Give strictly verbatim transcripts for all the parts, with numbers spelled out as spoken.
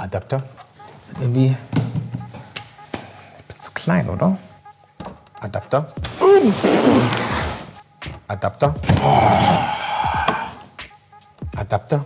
Adapter. Irgendwie. Ich bin zu klein, oder? Adapter. Adapter. Adapter.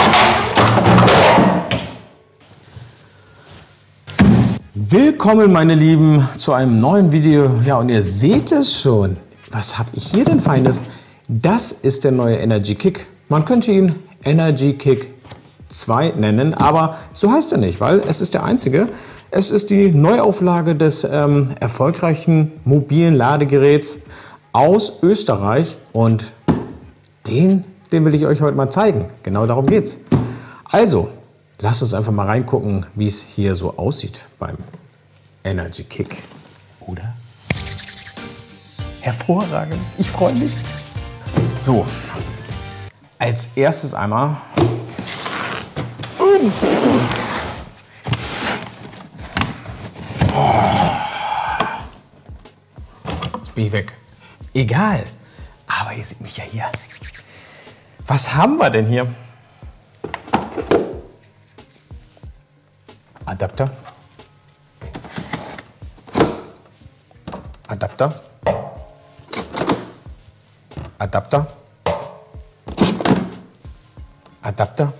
Willkommen, meine Lieben, zu einem neuen Video. Ja, und ihr seht es schon. Was habe ich hier denn Feines? Das ist der neue Energy Kick. Man könnte ihn Energy Kick zwei nennen, aber so heißt er nicht, weil es ist der einzige. Es ist die Neuauflage des ähm, erfolgreichen mobilen Ladegeräts aus Österreich und den, den will ich euch heute mal zeigen. Genau darum geht's. Also, lasst uns einfach mal reingucken, wie es hier so aussieht beim Energy Kick. Oder? Hervorragend. Ich freue mich. So, als erstes einmal. Oh. Jetzt bin ich weg. Egal. Aber ihr seht mich ja hier. Was haben wir denn hier? Adapter. Adapter. Adapter. Adapter.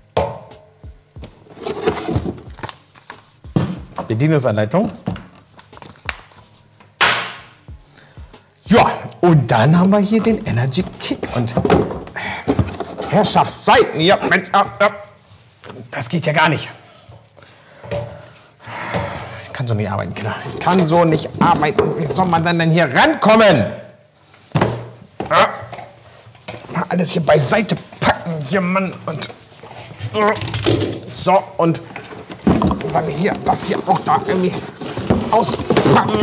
Bedienungsanleitung. Ja, und dann haben wir hier den Energy Kick und Herrschaftszeiten. Ja, Mensch, ja, ja. Das geht ja gar nicht. Ich kann so nicht arbeiten, Kinder. Ich kann so nicht arbeiten. Wie soll man dann denn hier rankommen? Ja. Mal alles hier beiseite packen, hier, Mann. Und so, und dann hier, das hier auch da irgendwie auspacken.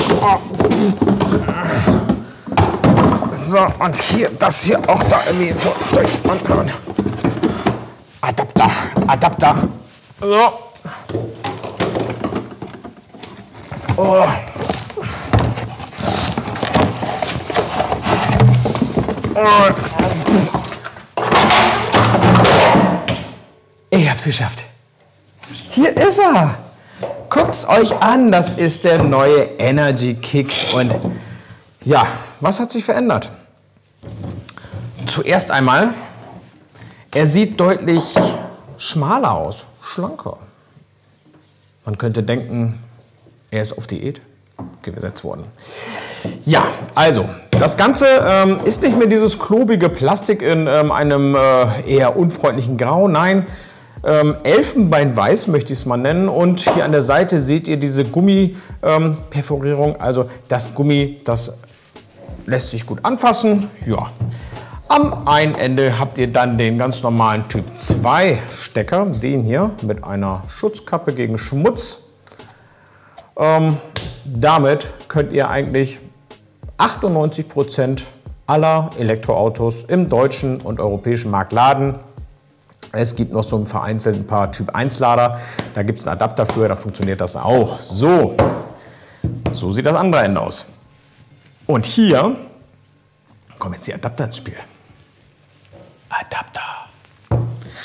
So, und hier, das hier auch da irgendwie so durch. Und, und. Adapter, Adapter. So. Oh. Oh. Ich hab's geschafft. Hier ist er. Guckt's euch an, das ist der neue Energy Kick. Und ja, was hat sich verändert? Zuerst einmal, er sieht deutlich schmaler aus, schlanker. Man könnte denken, er ist auf Diät gesetzt worden. Ja, also, das Ganze ähm, ist nicht mehr dieses klobige Plastik in ähm, einem äh, eher unfreundlichen Grau. Nein, ähm, Elfenbeinweiß möchte ich es mal nennen. Und hier an der Seite seht ihr diese Gummiperforierung. Ähm, also das Gummi, das lässt sich gut anfassen. Ja. Am einen Ende habt ihr dann den ganz normalen Typ zwei Stecker, den hier mit einer Schutzkappe gegen Schmutz. Ähm, damit könnt ihr eigentlich achtundneunzig Prozent aller Elektroautos im deutschen und europäischen Markt laden. Es gibt noch so ein vereinzelt ein paar Typ eins Lader, da gibt es einen Adapter für, da funktioniert das auch. So, so sieht das andere Ende aus. Und hier kommen jetzt die Adapter ins Spiel. Adapter.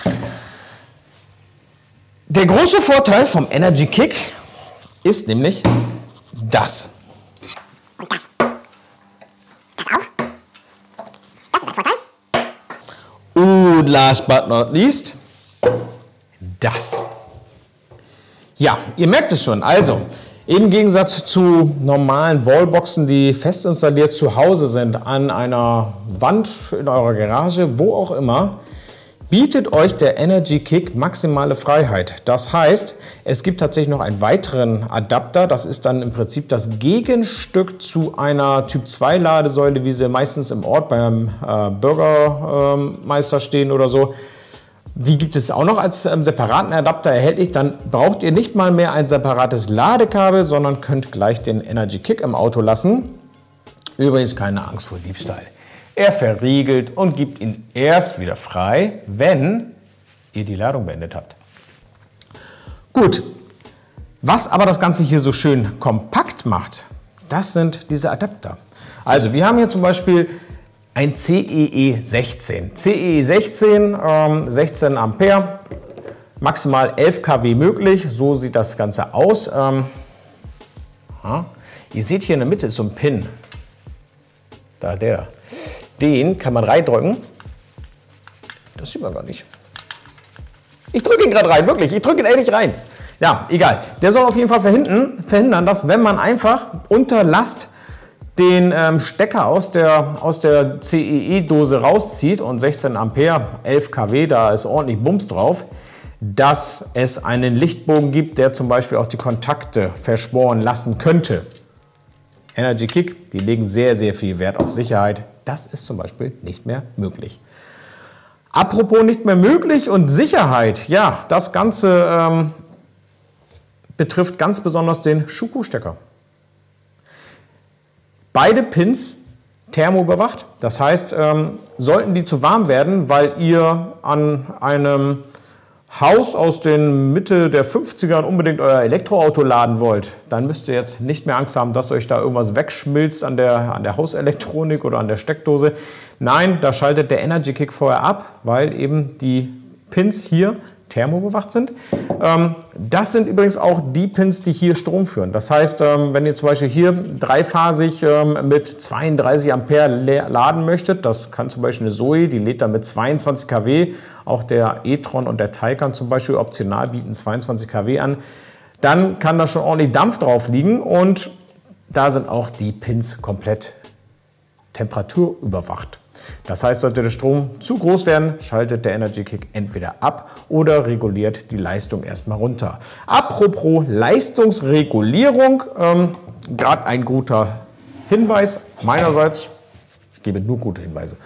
Der große Vorteil vom Energy Kick ist nämlich das. Und das. Das auch. Das ist ein Vorteil. Und last but not least, das. Ja, ihr merkt es schon. Also, im Gegensatz zu normalen Wallboxen, die fest installiert zu Hause sind, an einer Wand in eurer Garage, wo auch immer, bietet euch der Energy Kick maximale Freiheit. Das heißt, es gibt tatsächlich noch einen weiteren Adapter. Das ist dann im Prinzip das Gegenstück zu einer Typ zwei Ladesäule, wie sie meistens im Ort beim äh, Bürgermeister äh, stehen oder so. Die gibt es auch noch als ähm, separaten Adapter erhältlich. Dann braucht ihr nicht mal mehr ein separates Ladekabel, sondern könnt gleich den Energy Kick im Auto lassen. Übrigens keine Angst vor Diebstahl. Er verriegelt und gibt ihn erst wieder frei, wenn ihr die Ladung beendet habt. Gut, was aber das Ganze hier so schön kompakt macht, das sind diese Adapter. Also wir haben hier zum Beispiel ein C E E sechzehn. C E E sechzehn, ähm, sechzehn Ampere, maximal elf Kilowatt möglich. So sieht das Ganze aus. Ähm, ja. Ihr seht hier in der Mitte ist so ein Pin. Da, der. Den kann man reindrücken. Das sieht man gar nicht. Ich drücke ihn gerade rein, wirklich. Ich drücke ihn ehrlich rein. Ja, egal. Der soll auf jeden Fall verhindern, verhindern dass wenn man einfach unter Last den ähm, Stecker aus der, aus der C E E-Dose rauszieht und sechzehn Ampere, elf Kilowatt, da ist ordentlich Bums drauf, dass es einen Lichtbogen gibt, der zum Beispiel auch die Kontakte verschworen lassen könnte. Energy Kick, die legen sehr, sehr viel Wert auf Sicherheit. Das ist zum Beispiel nicht mehr möglich. Apropos nicht mehr möglich und Sicherheit, ja, das Ganze ähm, betrifft ganz besonders den Schuko-Stecker. Beide Pins thermoüberwacht, das heißt, ähm, sollten die zu warm werden, weil ihr an einem Haus aus den Mitte der fünfzigern unbedingt euer Elektroauto laden wollt, dann müsst ihr jetzt nicht mehr Angst haben, dass euch da irgendwas wegschmilzt an der, an der Hauselektronik oder an der Steckdose. Nein, da schaltet der Energy Kick vorher ab, weil eben die Pins hier thermobewacht sind. Ähm, das sind übrigens auch die Pins, die hier Strom führen. Das heißt, ähm, wenn ihr zum Beispiel hier dreiphasig ähm, mit zweiunddreißig Ampere laden möchtet, das kann zum Beispiel eine Zoe, die lädt dann mit zweiundzwanzig Kilowatt, auch der e-tron und der Taycan zum Beispiel optional bieten zweiundzwanzig Kilowatt an, dann kann da schon ordentlich Dampf drauf liegen und da sind auch die Pins komplett temperaturüberwacht. Das heißt, sollte der Strom zu groß werden, schaltet der Energy Kick entweder ab oder reguliert die Leistung erstmal runter. Apropos Leistungsregulierung, ähm, gerade ein guter Hinweis meinerseits, ich gebe nur gute Hinweise.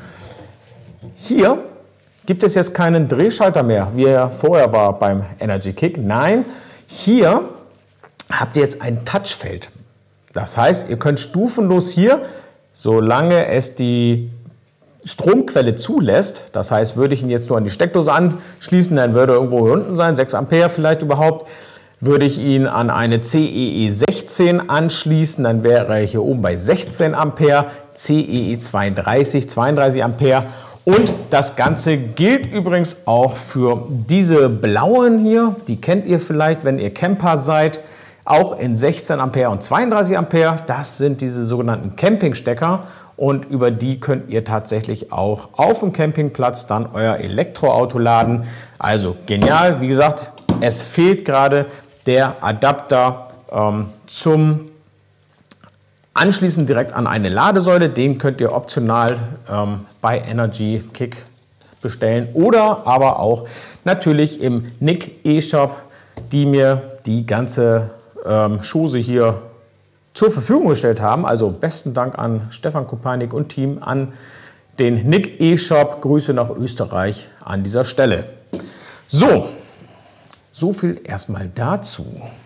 Hier gibt es jetzt keinen Drehschalter mehr, wie er vorher war beim Energy Kick. Nein, hier habt ihr jetzt ein Touchfeld. Das heißt, ihr könnt stufenlos hier, solange es die Stromquelle zulässt, das heißt, würde ich ihn jetzt nur an die Steckdose anschließen, dann würde er irgendwo hier unten sein, sechs Ampere vielleicht überhaupt. Würde ich ihn an eine C E E sechzehn anschließen, dann wäre er hier oben bei sechzehn Ampere, C E E zweiunddreißig, zweiunddreißig Ampere. Und das Ganze gilt übrigens auch für diese blauen hier, die kennt ihr vielleicht, wenn ihr Camper seid, auch in sechzehn Ampere und zweiunddreißig Ampere. Das sind diese sogenannten Campingstecker. Und über die könnt ihr tatsächlich auch auf dem Campingplatz dann euer Elektroauto laden. Also genial, wie gesagt, es fehlt gerade der Adapter ähm, zum Anschließen direkt an eine Ladesäule. Den könnt ihr optional ähm, bei Energy Kick bestellen oder aber auch natürlich im Nick E-Shop, die mir die ganze ähm, Chose hier zur Verfügung gestellt haben. Also besten Dank an Stefan Kopanik und Team, an den Nick E-Shop. Grüße nach Österreich an dieser Stelle. So, so viel erstmal dazu.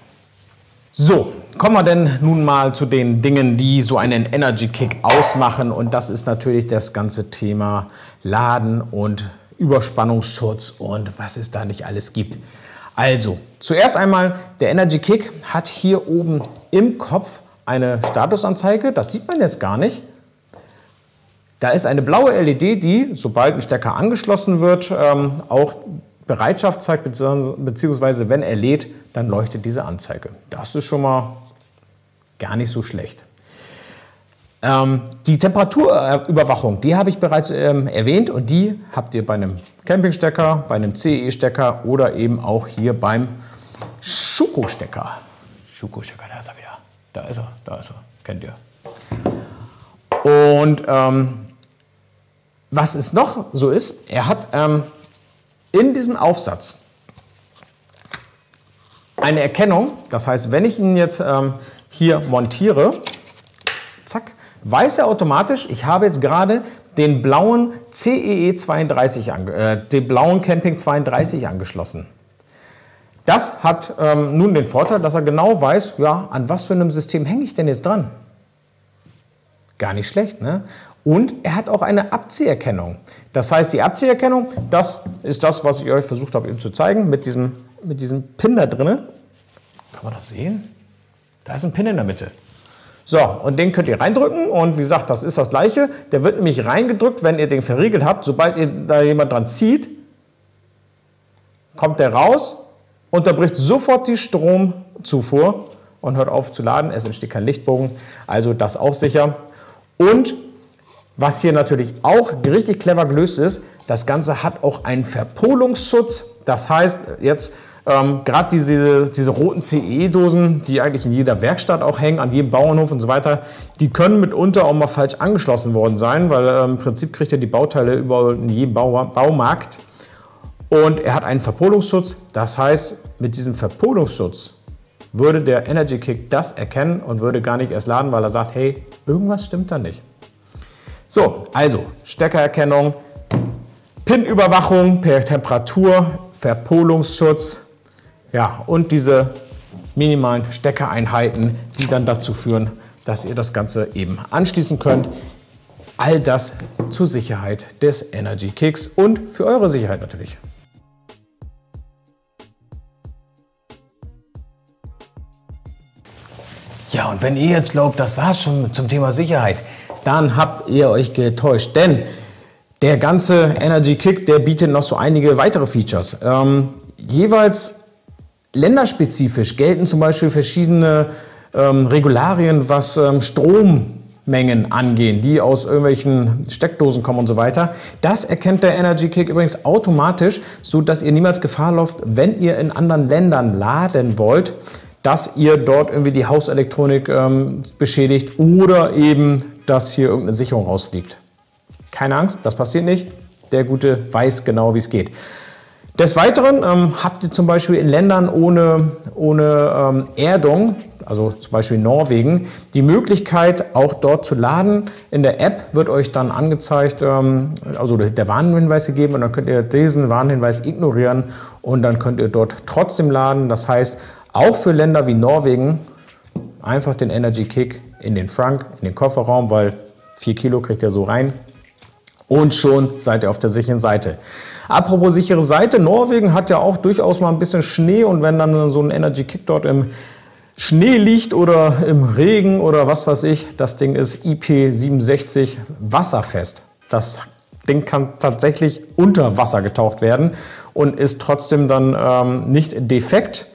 So, kommen wir denn nun mal zu den Dingen, die so einen Energy Kick ausmachen. Und das ist natürlich das ganze Thema Laden und Überspannungsschutz und was es da nicht alles gibt. Also, zuerst einmal, der Energy Kick hat hier oben im Kopf eine Statusanzeige, das sieht man jetzt gar nicht. Da ist eine blaue L E D, die, sobald ein Stecker angeschlossen wird, ähm, auch Bereitschaft zeigt, beziehungsweise wenn er lädt, dann leuchtet diese Anzeige. Das ist schon mal gar nicht so schlecht. Ähm, die Temperaturüberwachung, die habe ich bereits ähm, erwähnt und die habt ihr bei einem Campingstecker, bei einem C E-Stecker oder eben auch hier beim Schuko-Stecker. Schuko-Stecker, da ist er wieder. Da ist er, da ist er, kennt ihr. Und ähm, was es noch so ist, er hat ähm, in diesem Aufsatz eine Erkennung, das heißt, wenn ich ihn jetzt ähm, hier montiere, zack, weiß er automatisch, ich habe jetzt gerade den blauen C E E zweiunddreißig, äh, den blauen Camping zweiunddreißig angeschlossen. Das hat ähm, nun den Vorteil, dass er genau weiß, ja, an was für einem System hänge ich denn jetzt dran? Gar nicht schlecht, ne? Und er hat auch eine Abzieherkennung. Das heißt, die Abzieherkennung, das ist das, was ich euch versucht habe eben zu zeigen, mit diesem, mit diesem Pin da drin. Kann man das sehen? Da ist ein Pin in der Mitte. So, und den könnt ihr reindrücken und wie gesagt, das ist das Gleiche. Der wird nämlich reingedrückt, wenn ihr den verriegelt habt. Sobald ihr da jemand dran zieht, kommt der raus, unterbricht sofort die Stromzufuhr und hört auf zu laden. Es entsteht kein Lichtbogen, also das auch sicher. Und was hier natürlich auch richtig clever gelöst ist, das Ganze hat auch einen Verpolungsschutz. Das heißt, jetzt ähm, gerade diese, diese roten C E-Dosen, die eigentlich in jeder Werkstatt auch hängen, an jedem Bauernhof und so weiter, die können mitunter auch mal falsch angeschlossen worden sein, weil ähm, im Prinzip kriegt ihr die Bauteile überall in jedem Bau, Baumarkt. Und er hat einen Verpolungsschutz. Das heißt, mit diesem Verpolungsschutz würde der Energy Kick das erkennen und würde gar nicht erst laden, weil er sagt, hey, irgendwas stimmt da nicht. So, also Steckererkennung, Pin-Überwachung per Temperatur, Verpolungsschutz, ja, und diese minimalen Steckereinheiten, die dann dazu führen, dass ihr das Ganze eben anschließen könnt. All das zur Sicherheit des Energy Kicks und für eure Sicherheit natürlich. Ja, und wenn ihr jetzt glaubt, das war's schon zum Thema Sicherheit, dann habt ihr euch getäuscht, denn der ganze Energy Kick, der bietet noch so einige weitere Features. Ähm, jeweils länderspezifisch gelten zum Beispiel verschiedene ähm, Regularien, was ähm, Strommengen angehen, die aus irgendwelchen Steckdosen kommen und so weiter. Das erkennt der Energy Kick übrigens automatisch, so dass ihr niemals Gefahr lauft, wenn ihr in anderen Ländern laden wollt, dass ihr dort irgendwie die Hauselektronik ähm, beschädigt oder eben, dass hier irgendeine Sicherung rausfliegt. Keine Angst, das passiert nicht. Der Gute weiß genau, wie es geht. Des Weiteren ähm, habt ihr zum Beispiel in Ländern ohne, ohne ähm, Erdung, also zum Beispiel Norwegen, die Möglichkeit, auch dort zu laden. In der App wird euch dann angezeigt, ähm, also der Warnhinweis gegeben, und dann könnt ihr diesen Warnhinweis ignorieren und dann könnt ihr dort trotzdem laden. Das heißt, auch für Länder wie Norwegen einfach den Energy Kick in den Trunk, in den Kofferraum, weil vier Kilo kriegt ihr so rein. Und schon seid ihr auf der sicheren Seite. Apropos sichere Seite, Norwegen hat ja auch durchaus mal ein bisschen Schnee, und wenn dann so ein Energy Kick dort im Schnee liegt oder im Regen oder was weiß ich, das Ding ist I P siebenundsechzig wasserfest. Das Ding kann tatsächlich unter Wasser getaucht werden und ist trotzdem dann ähm, nicht defekt.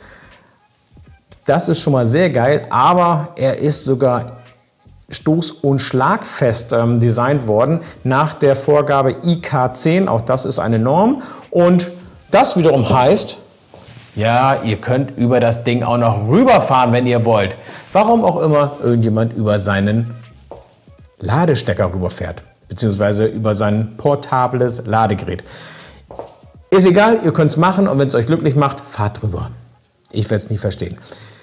Das ist schon mal sehr geil, aber er ist sogar stoß- und schlagfest ähm, designt worden nach der Vorgabe I K zehn. Auch das ist eine Norm. Und das wiederum heißt, ja, ihr könnt über das Ding auch noch rüberfahren, wenn ihr wollt. Warum auch immer irgendjemand über seinen Ladestecker rüberfährt, beziehungsweise über sein portables Ladegerät. Ist egal, ihr könnt es machen, und wenn es euch glücklich macht, fahrt drüber. Ich werde es nie verstehen.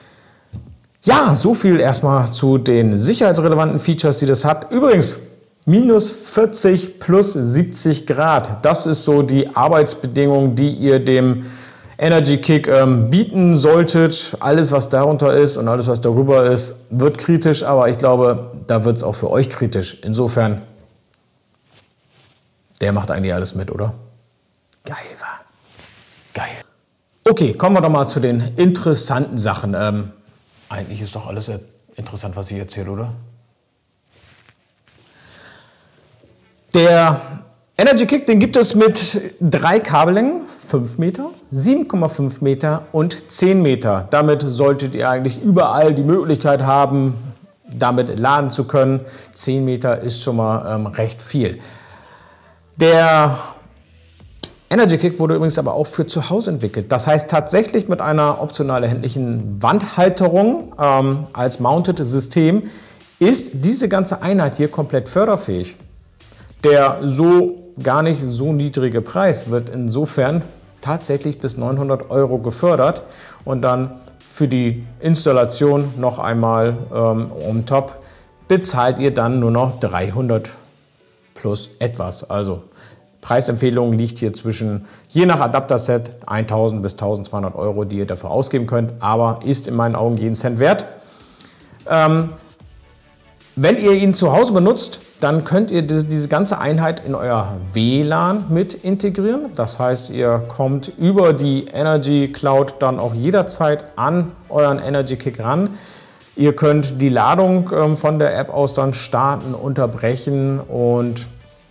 Ja, so viel erstmal zu den sicherheitsrelevanten Features, die das hat. Übrigens, minus vierzig plus siebzig Grad. Das ist so die Arbeitsbedingung, die ihr dem Energy Kick ähm, bieten solltet. Alles, was darunter ist und alles, was darüber ist, wird kritisch. Aber ich glaube, da wird es auch für euch kritisch. Insofern, der macht eigentlich alles mit, oder? Geil, war. Geil. Okay, kommen wir doch mal zu den interessanten Sachen. Ähm, Eigentlich ist doch alles interessant, was ich erzähle, oder? Der Energy Kick, den gibt es mit drei Kabellängen, fünf Meter, sieben Komma fünf Meter und zehn Meter. Damit solltet ihr eigentlich überall die Möglichkeit haben, damit laden zu können. zehn Meter ist schon mal ähm, recht viel. Der Energy Kick wurde übrigens aber auch für zu Hause entwickelt. Das heißt, tatsächlich mit einer optional erhältlichen Wandhalterung ähm, als Mounted-System ist diese ganze Einheit hier komplett förderfähig. Der so gar nicht so niedrige Preis wird insofern tatsächlich bis neunhundert Euro gefördert, und dann für die Installation noch einmal ähm, on top bezahlt ihr dann nur noch dreihundert plus etwas. Also Preisempfehlung liegt hier zwischen, je nach Adapterset, eintausend bis eintausendzweihundert Euro, die ihr dafür ausgeben könnt, aber ist in meinen Augen jeden Cent wert. Ähm, wenn ihr ihn zu Hause benutzt, dann könnt ihr diese, diese ganze Einheit in euer W L A N mit integrieren. Das heißt, ihr kommt über die Energy Cloud dann auch jederzeit an euren Energy Kick ran. Ihr könnt die Ladung ähm, von der App aus dann starten, unterbrechen, und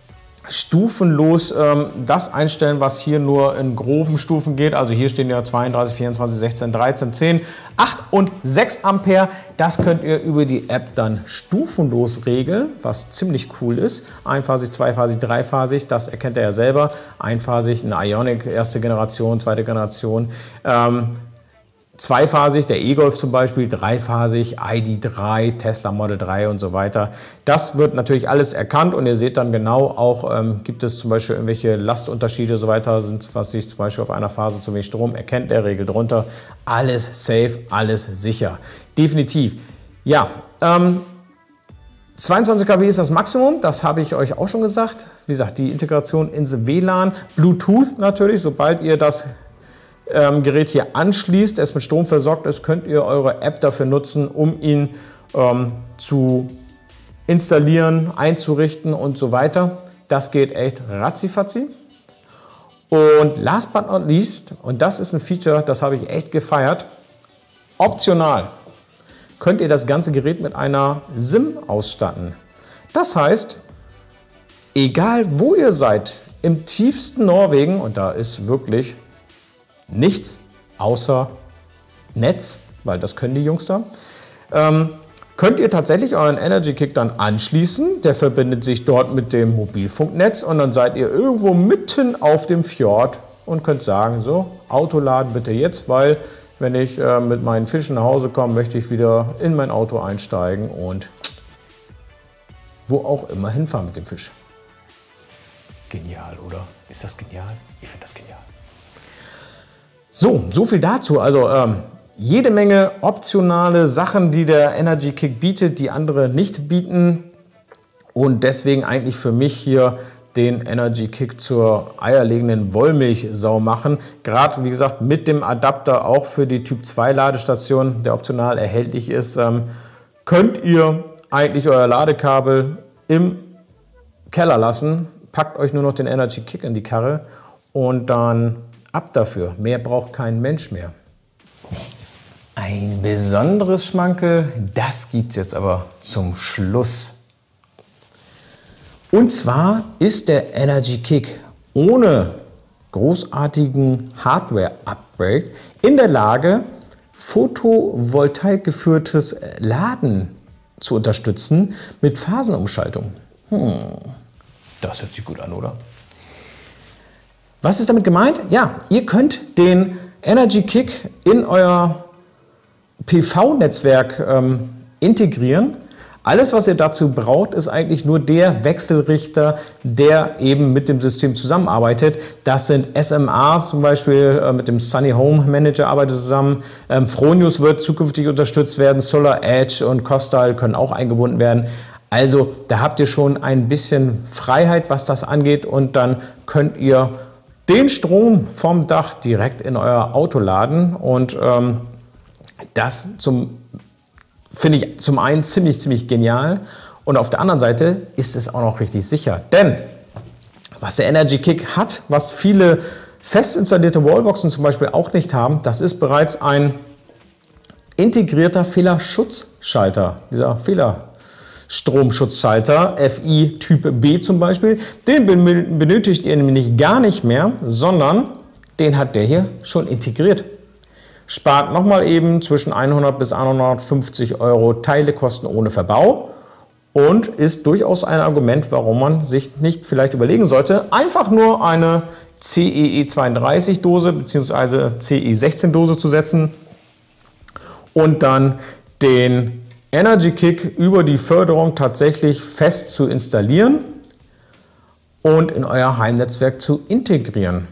stufenlos ähm, das einstellen, was hier nur in groben Stufen geht. Also hier stehen ja zweiunddreißig, vierundzwanzig, sechzehn, dreizehn, zehn, acht und sechs Ampere. Das könnt ihr über die App dann stufenlos regeln, was ziemlich cool ist. Einphasig, zweiphasig, dreiphasig, das erkennt ihr ja selber. Einphasig, eine Ioniq, erste Generation, zweite Generation. Ähm, Zweiphasig, der E-Golf zum Beispiel, dreiphasig, I D drei, Tesla Model drei und so weiter. Das wird natürlich alles erkannt und ihr seht dann genau auch, ähm, gibt es zum Beispiel irgendwelche Lastunterschiede und so weiter, sind, was ich zum Beispiel auf einer Phase zu wenig Strom, erkennt der regelt runter. Alles safe, alles sicher. Definitiv. Ja, ähm, zweiundzwanzig Kilowatt ist das Maximum, das habe ich euch auch schon gesagt. Wie gesagt, die Integration ins W L A N, Bluetooth natürlich, sobald ihr das Ähm, Gerät hier anschließt, es mit Strom versorgt ist, könnt ihr eure App dafür nutzen, um ihn ähm, zu installieren, einzurichten und so weiter. Das geht echt ratzifatzi. Und last but not least, und das ist ein Feature, das habe ich echt gefeiert, optional könnt ihr das ganze Gerät mit einer SIM ausstatten. Das heißt, egal wo ihr seid, im tiefsten Norwegen, und da ist wirklich nichts außer Netz, weil das können die Jungs da, ähm, könnt ihr tatsächlich euren Energy Kick dann anschließen. Der verbindet sich dort mit dem Mobilfunknetz und dann seid ihr irgendwo mitten auf dem Fjord und könnt sagen, so, Auto laden bitte jetzt, weil wenn ich äh, mit meinen Fischen nach Hause komme, möchte ich wieder in mein Auto einsteigen und wo auch immer hinfahren mit dem Fisch. Genial, oder? Ist das genial? Ich finde das genial. So, so viel dazu. Also ähm, jede Menge optionale Sachen, die der Energy Kick bietet, die andere nicht bieten. Und deswegen eigentlich für mich hier den Energy Kick zur eierlegenden Wollmilchsau machen. Gerade, wie gesagt, mit dem Adapter auch für die Typ zwei Ladestation, der optional erhältlich ist, ähm, könnt ihr eigentlich euer Ladekabel im Keller lassen. Packt euch nur noch den Energy Kick in die Karre und dann ab dafür. Mehr braucht kein Mensch mehr. Ein besonderes Schmankerl, das gibt es jetzt aber zum Schluss. Und zwar ist der Energy Kick ohne großartigen Hardware-Upgrade in der Lage, Photovoltaik geführtes Laden zu unterstützen mit Phasenumschaltung. Hm, das hört sich gut an, oder? Was ist damit gemeint? Ja, ihr könnt den Energy Kick in euer P V-Netzwerk ähm, integrieren. Alles, was ihr dazu braucht, ist eigentlich nur der Wechselrichter, der eben mit dem System zusammenarbeitet. Das sind S M As, zum Beispiel äh, mit dem Sunny Home Manager arbeitet zusammen. Ähm, Fronius wird zukünftig unterstützt werden. Solar Edge und Costal können auch eingebunden werden. Also da habt ihr schon ein bisschen Freiheit, was das angeht, und dann könnt ihr den Strom vom Dach direkt in euer Auto laden und ähm, das zum finde ich zum einen ziemlich, ziemlich genial und auf der anderen Seite ist es auch noch richtig sicher. Denn was der Energy Kick hat, was viele fest installierte Wallboxen zum Beispiel auch nicht haben, das ist bereits ein integrierter Fehlerschutzschalter, dieser Fehlerstromschutzschalter, F I Typ B zum Beispiel. Den benötigt ihr nämlich gar nicht mehr, sondern den hat der hier schon integriert. Spart nochmal eben zwischen hundert bis hundertfünfzig Euro Teilekosten ohne Verbau und ist durchaus ein Argument, warum man sich nicht vielleicht überlegen sollte, einfach nur eine C E E zweiunddreißig Dose bzw. C E sechzehn Dose zu setzen und dann den Energy Kick über die Förderung tatsächlich fest zu installieren und in euer Heimnetzwerk zu integrieren.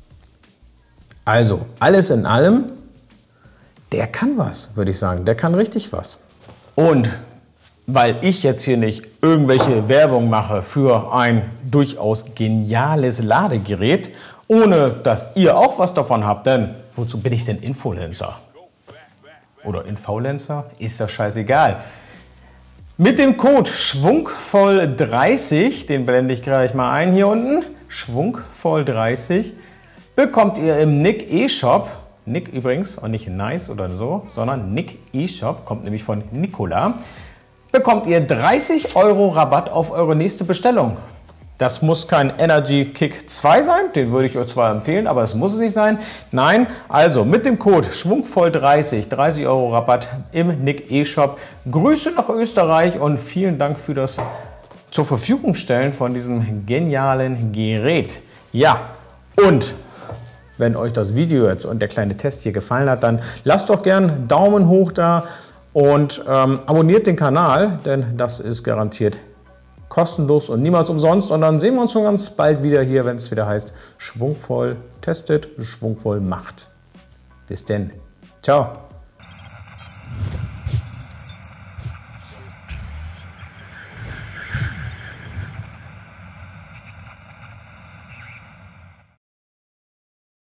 Also alles in allem, der kann was, würde ich sagen. Der kann richtig was. Und weil ich jetzt hier nicht irgendwelche Werbung mache für ein durchaus geniales Ladegerät, ohne dass ihr auch was davon habt, denn wozu bin ich denn Influencer? Oder Influencer? Ist das scheißegal. Mit dem Code schwungvoll dreißig, den blende ich gleich mal ein hier unten, schwungvoll dreißig, bekommt ihr im Nick eShop, Nick übrigens, und nicht nice oder so, sondern Nick eShop, kommt nämlich von Nikola, bekommt ihr dreißig Euro Rabatt auf eure nächste Bestellung. Das muss kein Energy Kick zwei sein, den würde ich euch zwar empfehlen, aber es muss es nicht sein. Nein, also mit dem Code schwungvoll dreißig, dreißig Euro Rabatt im Nick E-Shop. Grüße nach Österreich und vielen Dank für das zur Verfügung stellen von diesem genialen Gerät. Ja, und wenn euch das Video jetzt und der kleine Test hier gefallen hat, dann lasst doch gern einen Daumen hoch da und ähm, abonniert den Kanal, denn das ist garantiert kostenlos und niemals umsonst. Und dann sehen wir uns schon ganz bald wieder hier, wenn es wieder heißt, schwungvoll testet, schwungvoll macht. Bis denn. Ciao.